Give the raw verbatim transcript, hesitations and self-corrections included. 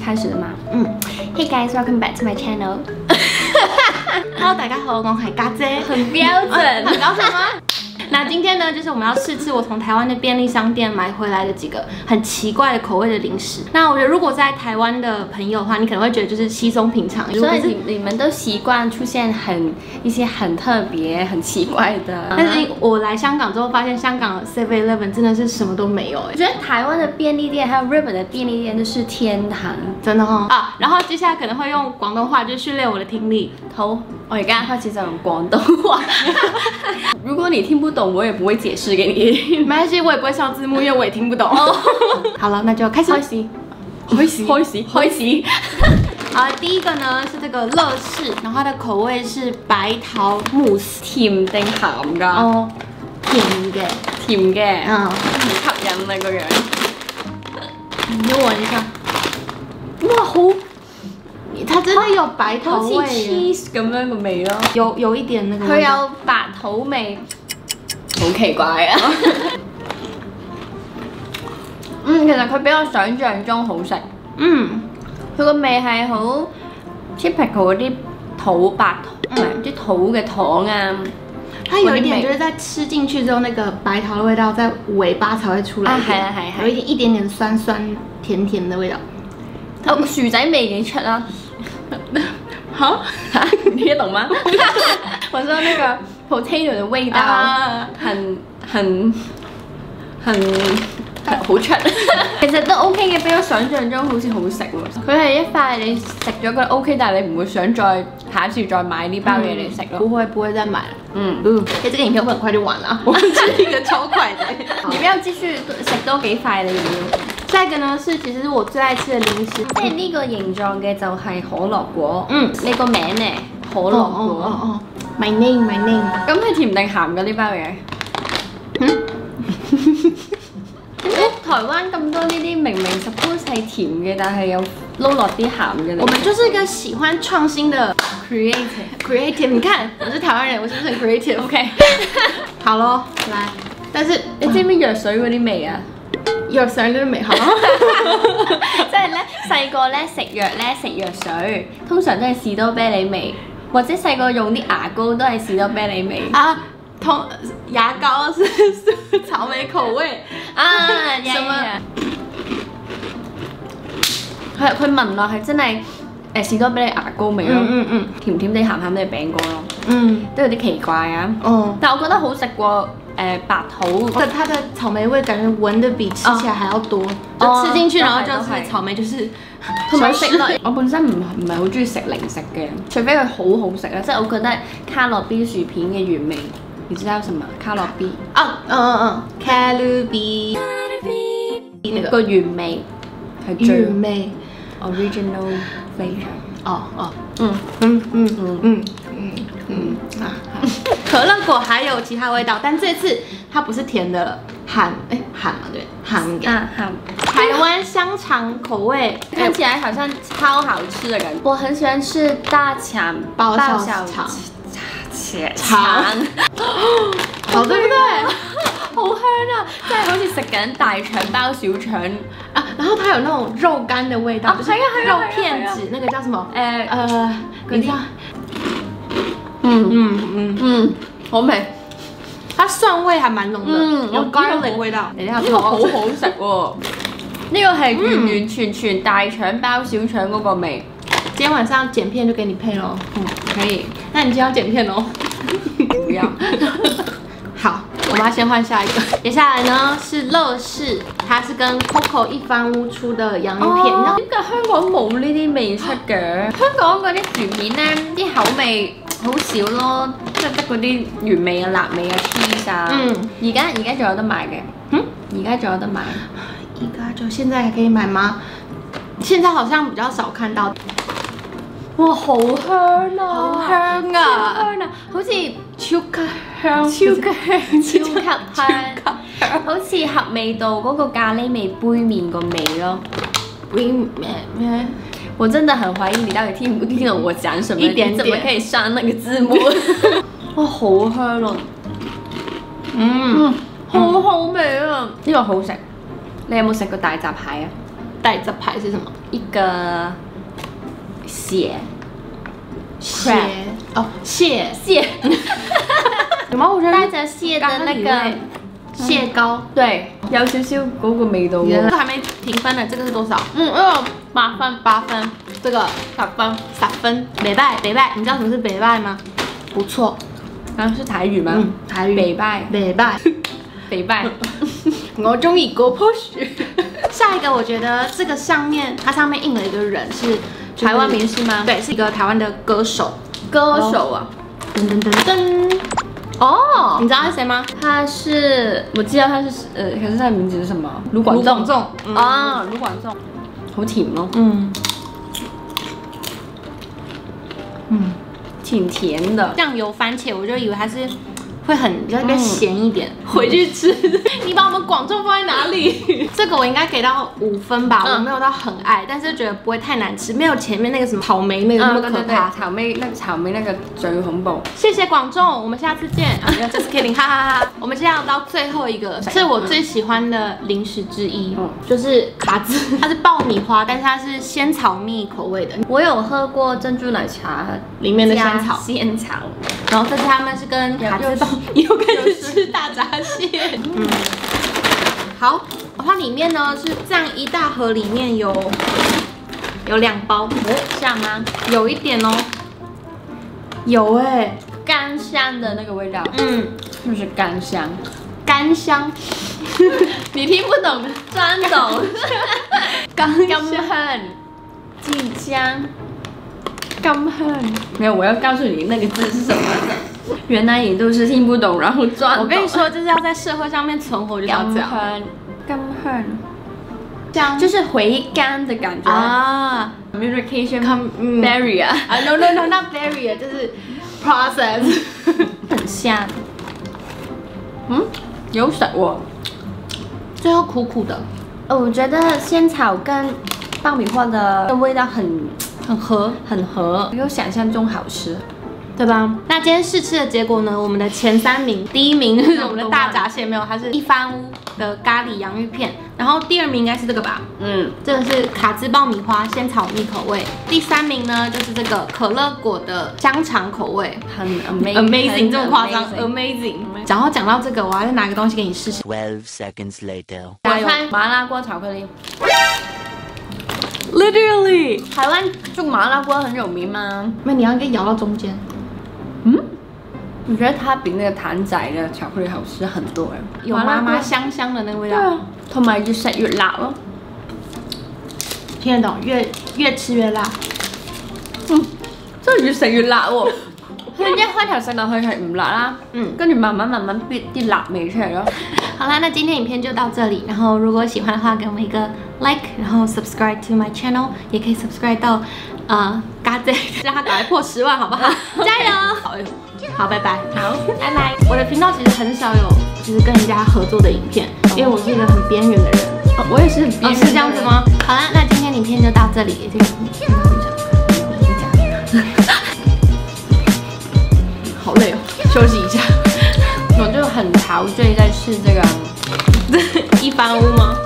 開始了嘛？嗯 ，Hey guys, welcome back to my channel 。 Hello， 大家好，我係家姐， 很標準， 很高興嗎？那今天呢，就是我們要試吃我從台灣的便利商店買回來的幾個很奇怪的口味的零食。那我覺得如果在台灣的朋友的話，你可能會覺得就是稀鬆平常。 所以你你們都習慣出現很一些很特別、很奇怪的。 但是我來香港之後，發現香港 seven eleven 真的是什麼都沒有。 我覺得台灣的便利店還有日本的便利店都是天堂， 真的哦。啊，然後接下來可能會用廣東話，就訓練我的聽力。 好，我而家開始就用廣東話。如果你聽不懂，我也不會解釋給你。 沒關係，我也不會上字幕，因為我也聽不懂。好了，那就開始。開始，開始， 開始，開始。 好，第一個呢是這個樂事，然後它的口味是白桃慕斯， 甜定鹹㗎？ 哦，甜嘅， 甜嘅， 嗯， 好吸引啊個樣。 你聞一下，哇，好，它真的有白桃味， 好似 cheese 咁樣個味咯， 有有一點那個， 佢有白桃味，好奇怪啊！嗯，其實佢比我想象中好食。嗯，佢個味係好 typical 嗰啲土白唔係啲土嘅糖啊。 它有一點就是在吃進去之後，那個白桃的味道在尾巴才會出來。啊，係啊係係，有一點一點點酸酸甜甜的味道。 哦，薯仔味幾出啊！ 好， 你聽得懂嗎？我說那個 potato 的味道很很很。好出，其實都 OK 嘅，比我想象中好似好食喎。佢係一塊你食咗覺得 OK，但係你唔會想再下一次再買呢包嘢嚟食咯。 不會不會再買了。嗯嗯，誒，這個影片會很快就完啦。我們是一個超快的。 你不要繼續食多幾塊你要。 下一個呢是其實是我最愛吃的零食， 即係呢個形狀嘅就係可樂果。嗯，你個名咧可樂果。 哦哦 My name, my name。 咁佢甜定鹹㗎呢包嘢？嗯。台灣咁多呢啲明明 suppose 係甜嘅，但係又撈落啲鹹嘅。 我們就是一個喜歡創新的 creative creative。你看，我是台灣人，我是不是很 creative？OK， 好咯，來。但是你知唔知藥水嗰啲味啊？ 藥水嗰啲味好。 即係咧細個咧食藥咧食藥水，通常都係士多啤梨味，或者細個用啲牙膏都係士多啤梨味。 啊。通牙膏是是草莓口味啊，什麼？佢佢聞落係真係誒士多啤梨牙膏味咯，嗯嗯，甜甜地鹹鹹地餅乾咯，嗯，都有啲奇怪啊。哦，但我覺得好食過誒白桃。 它它的草莓味感覺聞得比吃起來還要多，就吃進去然後就是草莓就是同埋食落。我本身唔唔係好中意食零食嘅，除非佢好好食啊，即係我覺得卡樂 B 薯片嘅原味。你知道什麼？卡樂 B 啊，嗯嗯嗯，卡樂 B 那個原味係最原味 original flavor。 哦哦，嗯嗯嗯嗯嗯嗯嗯啊，可樂果還有其他味道，但這次它不是甜的了，韓哎韓嘛對，韓啊韓， 台灣香腸口味， 看起來好像超好吃的感覺。我很喜歡吃大腸包小腸。腸， 好對不對？ 好香啊！真係好似食緊大腸包小腸啊！然後它有那種肉乾的味道， 啊， 就是肉片子，那個叫什麼？誒呃，你知道？ 嗯嗯嗯嗯，好味。 它蒜味還蠻濃的，嗯，有 garlic 味道。 你睇下，呢個好好食喎！呢個係完完全全大腸包小腸嗰個味。 今天晚上剪片就給你配咯，嗯，可以。那你今天要剪片哦？不要。好，我們要先換下一個。接下來呢是樂事，它是跟 Coco 一番屋出的洋芋片。 哦，點解香港冇呢啲味出嘅？香港嗰啲薯片咧，啲口味好少咯，即係得嗰啲原味啊、辣味啊、cheese 啊。嗯，而家而家仲有得賣嘅。嗯，而家仲有得賣。 而家就現在還可以買嗎？現在好像比較少看到。 哇，好香啊！ 好香啊！ 超香啊！好似超級香，超級香，超級香，好似合味道嗰個咖喱味杯麵個味咯。 杯咩咩？ 我真的很懷疑你到底聽不聽懂我講什麼？ 一點點， 怎麼可以上那個字幕？哇，好香啊！嗯，好好味啊！呢個好食。你有冇食過大閘蟹啊？ 大閘蟹是什麼？ 一个蟹， 蟹哦，蟹蟹， 有吗？我觉得帶着蟹的那個蟹膏， 對，有少少嗰個味道喎。 這個還沒評分呢，這個是多少？ 嗯，哦，八分， 八分，這個十分，十分，北拜北拜，你知道什麼是北拜嗎？不錯， 啊，是台語嗎？ 嗯，台語。 北拜， 北拜， 北拜。我中意嗰棵樹。 下一個，我覺得這個上面，它上面印了一個人是台灣明星嗎？ 對，是一個台灣的歌手。 歌手啊！ 噔噔噔噔。 哦， 你知道他是誰嗎？ 他是，我知道他是，呃，可是他的名字是什麼？盧廣仲。 仲。 啊，盧廣仲。好甜咯。 嗯。嗯， 挺甜的。 醬油番茄，我就以為它是會很比較鹹一點。回去吃。你把我們廣仲放在哪裡？這個我應該給到五分吧，我沒有到很愛，但是覺得不會太難吃，沒有前面那個什麼草莓那個那麼可怕。 草莓那個草莓那個最恐怖。 謝謝廣仲，我們下次見。啊，這是 kidding， 哈哈哈。我們現在要到最後一個，是我最喜歡的零食之一，就是卡茲，它是爆米花，但是它是仙草蜜口味的。 我有喝過珍珠奶茶裡面的仙草， 仙草。 然後這次他們是跟卡茲包，又開始吃大閘蟹。嗯。好，它裡面呢是這樣一大盒，裡面有有兩包， 像嗎？ 有一點哦，有哎， 乾香的那個味道， 嗯， 是不是乾香？ 乾香， 你聽不懂，專懂，乾香，季香，乾香。沒有，我要告訴你那個字是什麼的。原來你都是聽不懂，然後轉。 我跟你說，就是要在社會上面存活，就是要這樣。 甘香， 香就是回甘的感覺啊。Communication barrier 啊 ，no no no not barrier， 就是 process， 很香。嗯，有水喎， 最後苦苦的。 呃，我覺得仙草跟爆米花的味道很很合， 很合，比我想象中好吃。 對吧？那今天試吃的結果呢？我們的前三名，第一名是我們的大閘蟹，沒有，它是一番屋的咖喱洋芋片。然後第二名應該是這個吧？嗯，這個是卡茲爆米花仙草蜜口味。第三名呢，就是這個可樂果的香腸口味， 很 amazing， amazing， 這麼誇張 ，amazing。然後講到這個，我還要拿個東西給你試試。 Twelve seconds later， 我猜麻辣鍋巧克力。 Literally， 台灣做麻辣鍋很有名嗎？ 那你要應該咬到中間。 嗯，我覺得它比那個譚仔的巧克力好吃很多誒， 有麻麻香香的那個味道。對啊， 同埋越食越辣咯。 聽得懂，越越吃越辣。 嗯，真係越食越辣喎。佢一開頭食落去係唔辣啦，嗯，跟住慢慢慢慢逼啲辣味出嚟咯。 好啦，那今天影片就到這裡。然後如果喜歡的話，給我們一個 like， 然後 subscribe to my channel， 也可以 subscribe 到呃嘎仔，讓他趕快破十萬，好不好？加油！好，好，拜拜。 好， 拜拜。我的頻道其實很少有就是跟人家合作的影片，因為我是一個很邊緣的人。 哦，我也是很邊緣。 哦，是這樣子嗎？好啦，那今天影片就到這裡。這個好累哦，休息一下。 我就很陶醉在吃這個一番屋嗎？